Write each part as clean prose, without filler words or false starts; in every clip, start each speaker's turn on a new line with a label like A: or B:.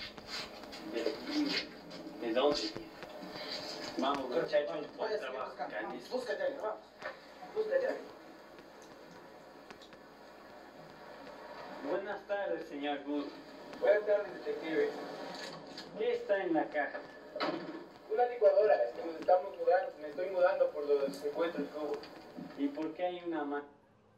A: ¿De dónde? Vamos, muchachos, buen
B: Vaya,
A: trabajo.
B: vamos, búscate a alguien, vamos. Búscate a alguien.
A: Buenas tardes, señor Good.
B: Buenas tardes, detective.
A: ¿Qué está en la caja?
B: Una licuadora, es que nos estamos mudando, me estoy mudando por los secuestros que hubo.
A: ¿Y por qué hay una mano?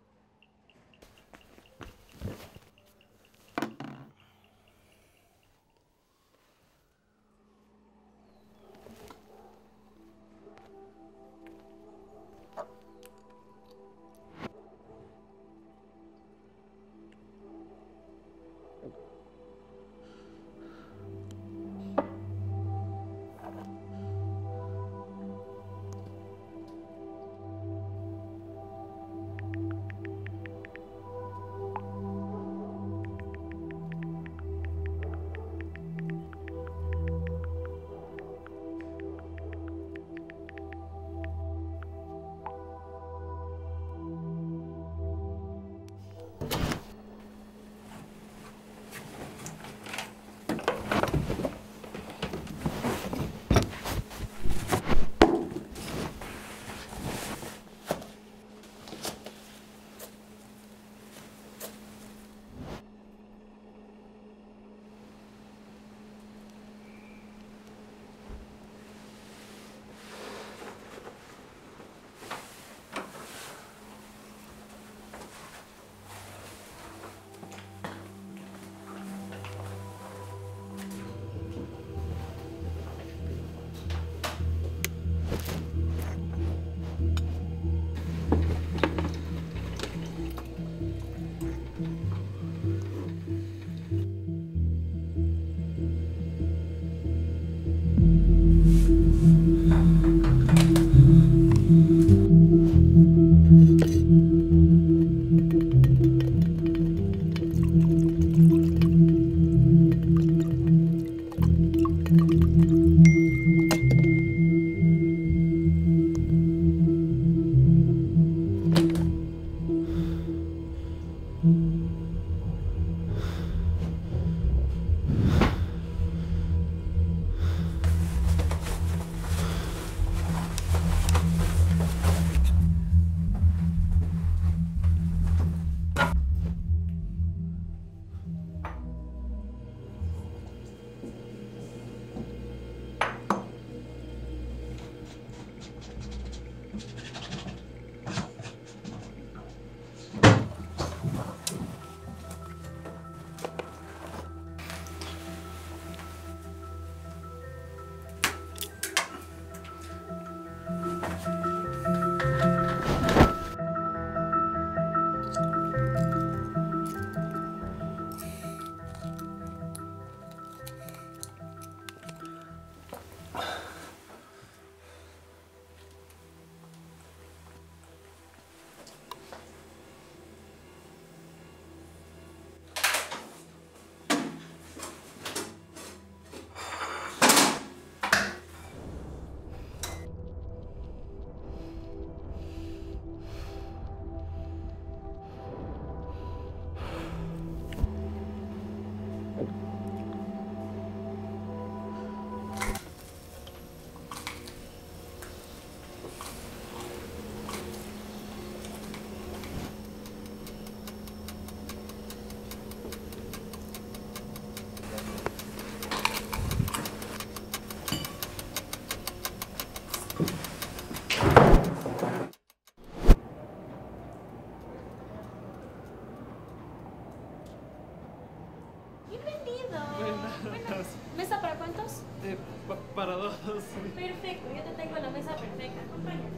C: Bueno, ¿mesa para cuántos?
D: Para dos.
C: Perfecto, yo te tengo la mesa perfecta. Acompáñame.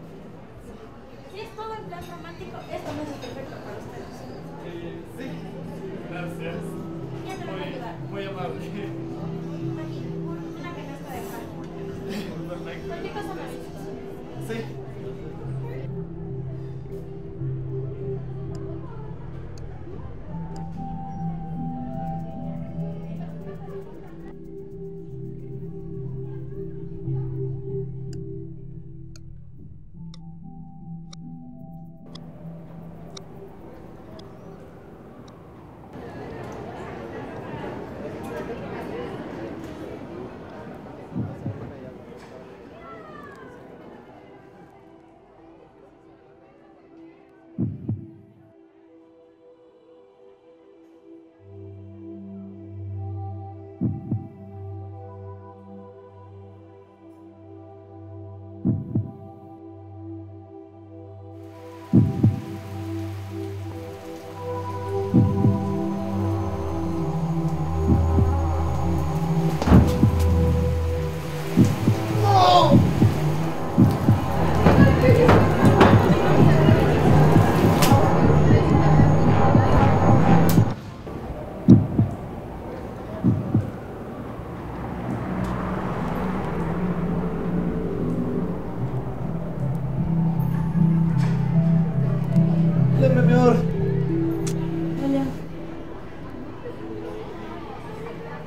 C: Si es todo en plan romántico, esta mesa es perfecta para ustedes.
D: Sí, gracias.
C: ¿Quién te va a ayudar?
D: Muy amable.
C: Aquí, una canasta de pan.
D: Perfecto.
C: Cualquier cosa me avisas.
D: Sí.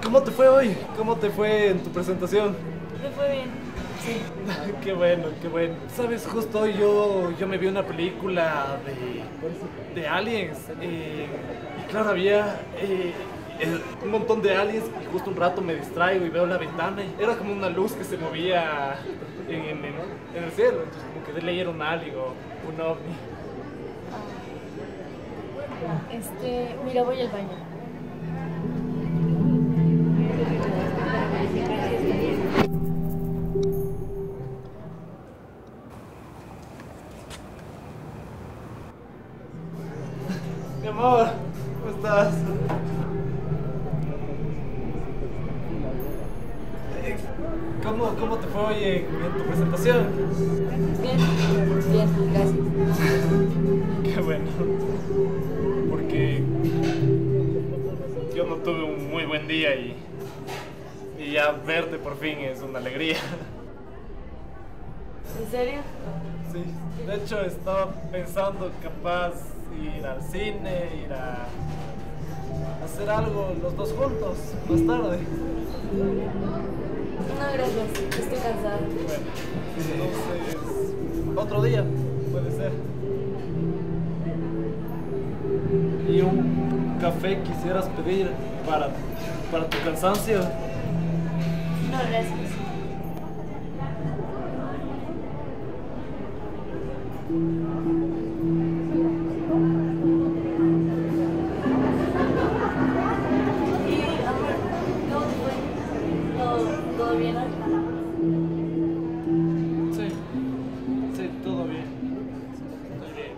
D: ¿Cómo te fue hoy? ¿Cómo te fue en tu presentación?
C: Me fue bien. Sí.
D: Qué bueno, qué bueno. Sabes, justo hoy yo me vi una película de aliens. Y claro, había un montón de aliens y justo un rato me distraigo y veo la ventana y era como una luz que se movía en el cielo. Entonces como que de ley era un alien o un ovni.
C: Mira, voy al baño.
D: Mi amor, ¿cómo estás? ¿Cómo te fue hoy en tu presentación?
C: Bien, bien, gracias.
D: Qué bueno. Porque yo no tuve un muy buen día y ya verte por fin es una alegría.
C: ¿En serio?
D: Sí, de hecho estaba pensando capaz ir al cine, ir a hacer algo los dos juntos más tarde.
C: No, gracias. Estoy cansada.
D: Bueno, entonces otro día puede ser. ¿Y un café quisieras pedir para tu cansancio?
C: No, gracias. Y, amor, ¿cómo te fue? ¿Todo bien hoy?
D: Sí, todo bien. Estoy bien.